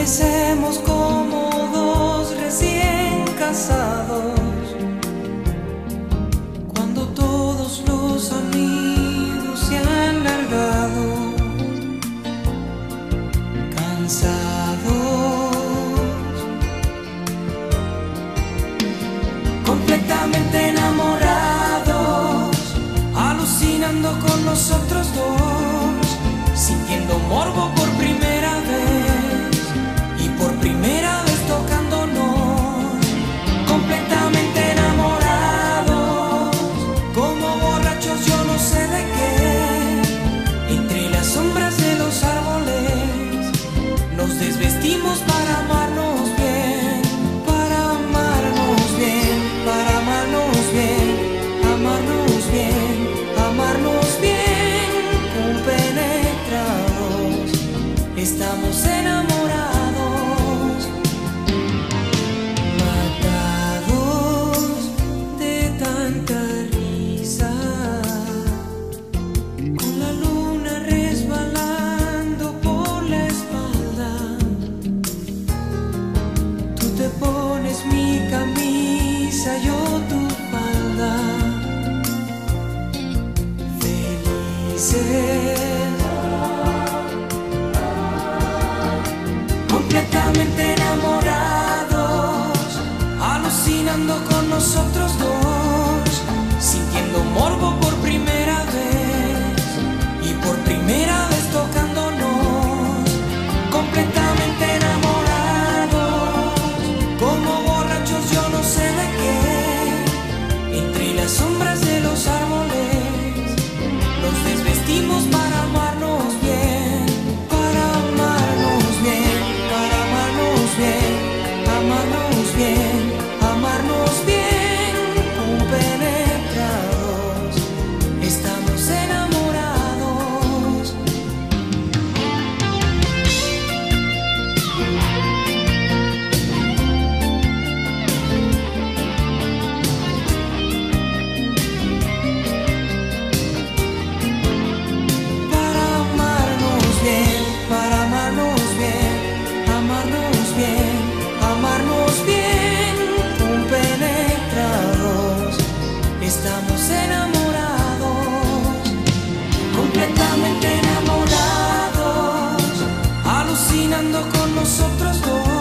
Parecemos como dos recién casados, cuando todos los amigos se han largado, cansados, completamente enamorados, alucinando con nosotros dos, sintiendo morbo por primera vez y por primera vez tocándonos, completamente enamorados, como borrachos yo no sé de qué, entre las sombras de los árboles nos desvestimos para amarnos bien, para amarnos bien, para amarnos bien, amarnos bien, amarnos bien, compenetrados, estamos enamorados, matados de tanta risa, con la luna resbalando por la espalda. Tú te pones mi camisa, yo tu falda, felices, completamente enamorados, alucinando con nosotros dos, sintiendo morbo por primera vez y por primera vez tocándonos, completamente enamorados, como borrachos yo no sé de qué, entre las sombras de los árboles nos desvestimos para amarnos bien, para amarnos bien, para amarnos bien, amarnos bien, amarnos bien, compenetrados, estamos enamorados. Para amarnos bien, para amarnos bien, amarnos bien, amarnos bien, compenetrados, estamos enamorados, completamente enamorados, alucinando con nosotros dos.